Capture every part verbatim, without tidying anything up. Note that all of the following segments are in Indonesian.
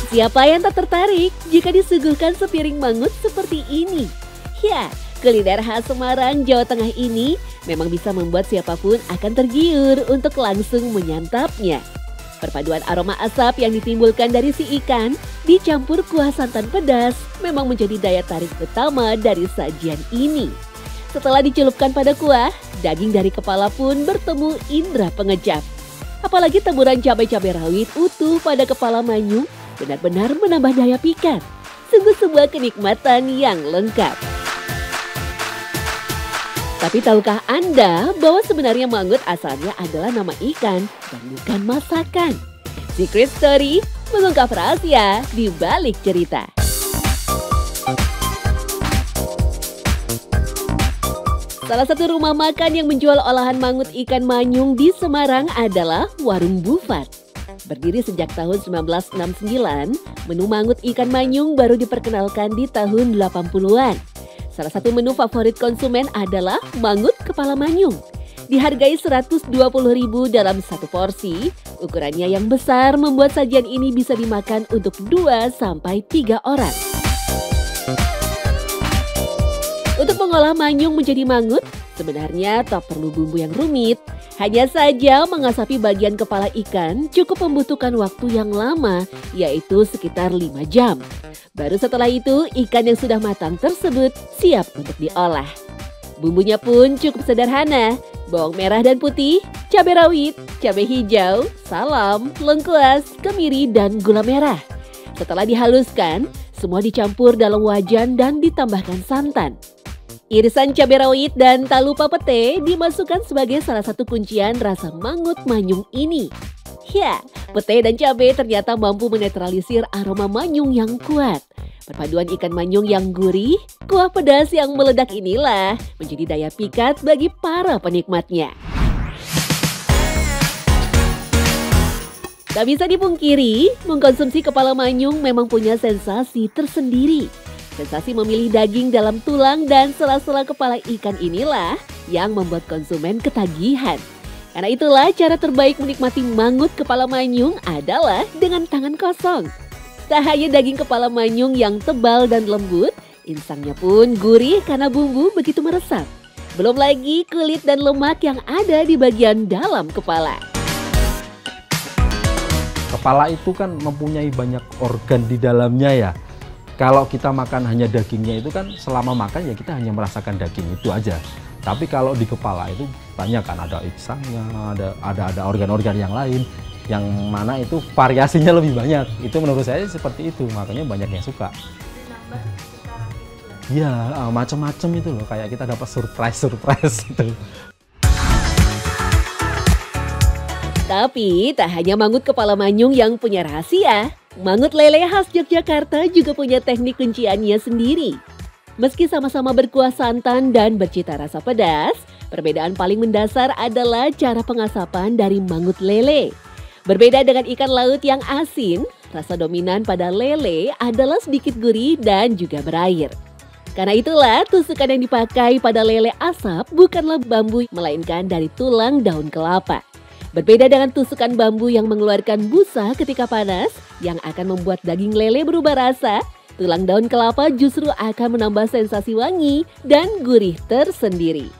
Siapa yang tak tertarik jika disuguhkan sepiring mangut seperti ini? Ya, kuliner khas Semarang, Jawa Tengah ini memang bisa membuat siapapun akan tergiur untuk langsung menyantapnya. Perpaduan aroma asap yang ditimbulkan dari si ikan dicampur kuah santan pedas memang menjadi daya tarik utama dari sajian ini. Setelah dicelupkan pada kuah, daging dari kepala pun bertemu indera pengejap. Apalagi taburan cabai-cabai rawit utuh pada kepala manyung benar-benar menambah daya pikat. Sungguh sebuah kenikmatan yang lengkap. Tapi tahukah Anda bahwa sebenarnya mangut asalnya adalah nama ikan dan bukan masakan? Secret Story mengungkap rahasia di balik cerita. Salah satu rumah makan yang menjual olahan mangut ikan manyung di Semarang adalah Warung Bufat. Berdiri sejak tahun seribu sembilan ratus enam puluh sembilan, menu mangut ikan manyung baru diperkenalkan di tahun delapan puluhan. Salah satu menu favorit konsumen adalah mangut kepala manyung. Dihargai seratus dua puluh ribu dalam satu porsi, ukurannya yang besar membuat sajian ini bisa dimakan untuk dua sampai tiga orang. Untuk mengolah manyung menjadi mangut, sebenarnya tak perlu bumbu yang rumit. Hanya saja mengasapi bagian kepala ikan cukup membutuhkan waktu yang lama, yaitu sekitar lima jam. Baru setelah itu, ikan yang sudah matang tersebut siap untuk diolah. Bumbunya pun cukup sederhana, bawang merah dan putih, cabai rawit, cabai hijau, salam, lengkuas, kemiri, dan gula merah. Setelah dihaluskan, semua dicampur dalam wajan dan ditambahkan santan. Irisan cabai rawit dan tak lupa pete dimasukkan sebagai salah satu kuncian rasa mangut manyung ini. Ya, pete dan cabai ternyata mampu menetralisir aroma manyung yang kuat. Perpaduan ikan manyung yang gurih, kuah pedas yang meledak inilah menjadi daya pikat bagi para penikmatnya. Tak bisa dipungkiri, mengkonsumsi kepala manyung memang punya sensasi tersendiri. Sensasi memilih daging dalam tulang dan sela-sela kepala ikan inilah yang membuat konsumen ketagihan. Karena itulah cara terbaik menikmati mangut kepala manyung adalah dengan tangan kosong. Tak hanya daging kepala manyung yang tebal dan lembut, insangnya pun gurih karena bumbu begitu meresap. Belum lagi kulit dan lemak yang ada di bagian dalam kepala. Kepala itu kan mempunyai banyak organ di dalamnya ya. Kalau kita makan hanya dagingnya itu kan selama makan ya kita hanya merasakan daging itu aja. Tapi kalau di kepala itu banyak kan, ada insangnya, ada ada ada organ-organ yang lain yang mana itu variasinya lebih banyak. Itu menurut saya seperti itu, makanya banyak yang suka. Iya, macam-macam itu loh, kayak kita dapat surprise-surprise gitu. Tapi tak hanya mangut kepala manyung yang punya rahasia. Mangut lele khas Yogyakarta juga punya teknik kunciannya sendiri. Meski sama-sama berkuah santan dan bercita rasa pedas, perbedaan paling mendasar adalah cara pengasapan dari mangut lele. Berbeda dengan ikan laut yang asin, rasa dominan pada lele adalah sedikit gurih dan juga berair. Karena itulah tusukan yang dipakai pada lele asap bukanlah bambu, melainkan dari tulang daun kelapa. Berbeda dengan tusukan bambu yang mengeluarkan busa ketika panas, yang akan membuat daging lele berubah rasa, tulang daun kelapa justru akan menambah sensasi wangi dan gurih tersendiri.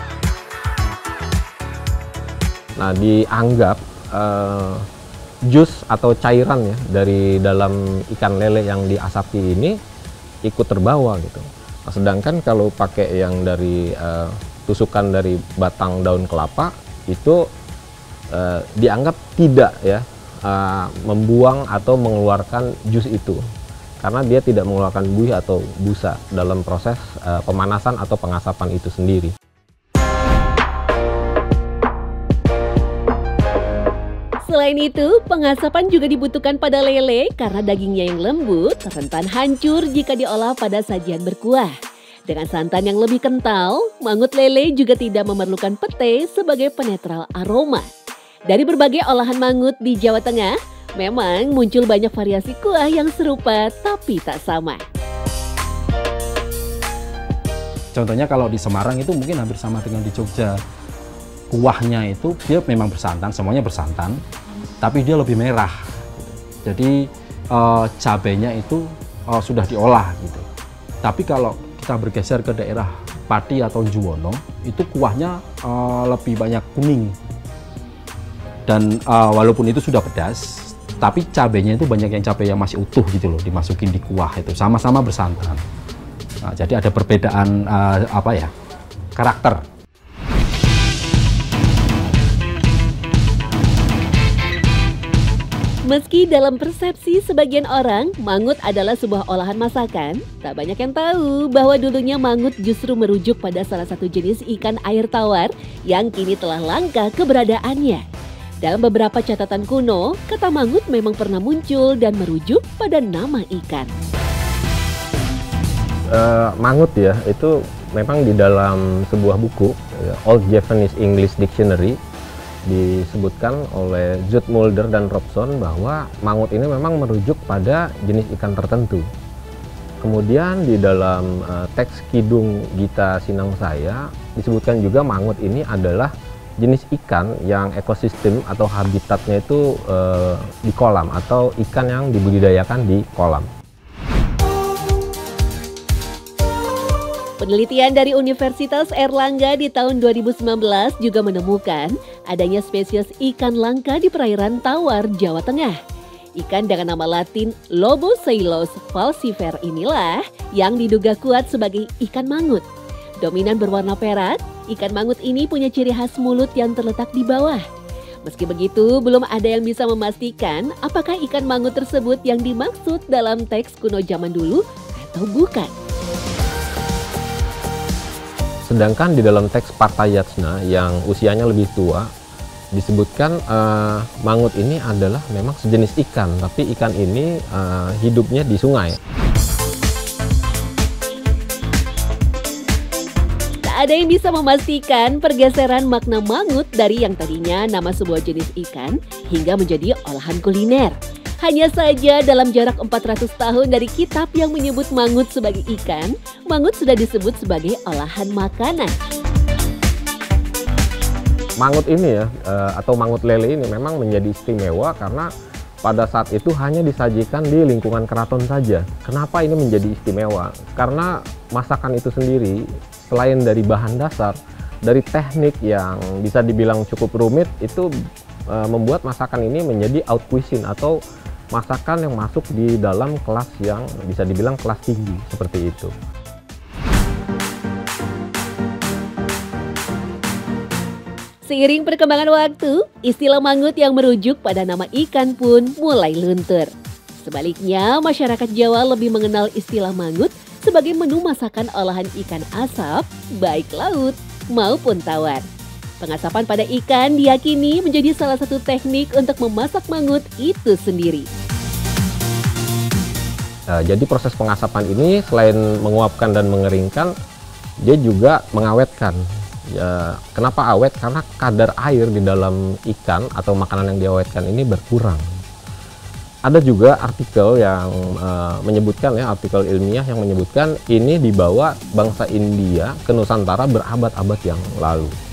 Nah, dianggap uh, jus atau cairan ya dari dalam ikan lele yang diasapi ini ikut terbawa gitu. Nah, sedangkan kalau pakai yang dari uh, tusukan dari batang daun kelapa itu Uh, dianggap tidak ya uh, membuang atau mengeluarkan jus itu karena dia tidak mengeluarkan buih atau busa dalam proses uh, pemanasan atau pengasapan itu sendiri. Selain itu, pengasapan juga dibutuhkan pada lele karena dagingnya yang lembut, rentan hancur jika diolah pada sajian berkuah. Dengan santan yang lebih kental, mangut lele juga tidak memerlukan pete sebagai penetral aroma. Dari berbagai olahan mangut di Jawa Tengah, memang muncul banyak variasi kuah yang serupa tapi tak sama. Contohnya kalau di Semarang itu mungkin hampir sama dengan di Jogja. Kuahnya itu dia memang bersantan, semuanya bersantan, tapi dia lebih merah. Jadi uh, cabenya itu uh, sudah diolah gitu. Tapi kalau kita bergeser ke daerah Pati atau Juwono, itu kuahnya uh, lebih banyak kuning. Dan uh, walaupun itu sudah pedas, tapi cabenya itu banyak yang cabai yang masih utuh gitu loh, dimasukin di kuah itu, sama-sama bersantan. Nah, jadi ada perbedaan uh, apa ya, karakter. Meski dalam persepsi sebagian orang, mangut adalah sebuah olahan masakan, tak banyak yang tahu bahwa dulunya mangut justru merujuk pada salah satu jenis ikan air tawar yang kini telah langka keberadaannya. Dalam beberapa catatan kuno, kata mangut memang pernah muncul dan merujuk pada nama ikan. Uh, mangut ya, itu memang di dalam sebuah buku, Old Japanese English Dictionary, disebutkan oleh Judd Mulder dan Robson bahwa mangut ini memang merujuk pada jenis ikan tertentu. Kemudian di dalam uh, teks Kidung Gita Sinangsaya disebutkan juga mangut ini adalah jenis ikan yang ekosistem atau habitatnya itu uh, di kolam, atau ikan yang dibudidayakan di kolam. Penelitian dari Universitas Airlangga di tahun dua ribu sembilan belas juga menemukan adanya spesies ikan langka di perairan Tawar, Jawa Tengah. Ikan dengan nama latin Loboceilus falcifer inilah yang diduga kuat sebagai ikan mangut. Dominan berwarna perak, ikan mangut ini punya ciri khas mulut yang terletak di bawah. Meski begitu, belum ada yang bisa memastikan apakah ikan mangut tersebut yang dimaksud dalam teks kuno zaman dulu atau bukan. Sedangkan di dalam teks Partayatna yang usianya lebih tua, disebutkan uh, mangut ini adalah memang sejenis ikan, tapi ikan ini uh, hidupnya di sungai. Tak ada yang bisa memastikan pergeseran makna mangut dari yang tadinya nama sebuah jenis ikan hingga menjadi olahan kuliner. Hanya saja dalam jarak empat ratus tahun dari kitab yang menyebut mangut sebagai ikan, mangut sudah disebut sebagai olahan makanan. Mangut ini ya, atau mangut lele ini memang menjadi istimewa karena pada saat itu hanya disajikan di lingkungan keraton saja. Kenapa ini menjadi istimewa? Karena masakan itu sendiri, selain dari bahan dasar, dari teknik yang bisa dibilang cukup rumit, itu membuat masakan ini menjadi haute cuisine atau masakan yang masuk di dalam kelas yang bisa dibilang kelas tinggi, seperti itu. Seiring perkembangan waktu, istilah mangut yang merujuk pada nama ikan pun mulai luntur. Sebaliknya, masyarakat Jawa lebih mengenal istilah mangut sebagai menu masakan olahan ikan asap, baik laut maupun tawar. Pengasapan pada ikan diyakini menjadi salah satu teknik untuk memasak mangut itu sendiri. Nah, jadi proses pengasapan ini selain menguapkan dan mengeringkan, dia juga mengawetkan. Ya, kenapa awet? Karena kadar air di dalam ikan atau makanan yang diawetkan ini berkurang. Ada juga artikel yang uh, menyebutkan ya, artikel ilmiah yang menyebutkan ini dibawa bangsa India ke Nusantara berabad-abad yang lalu.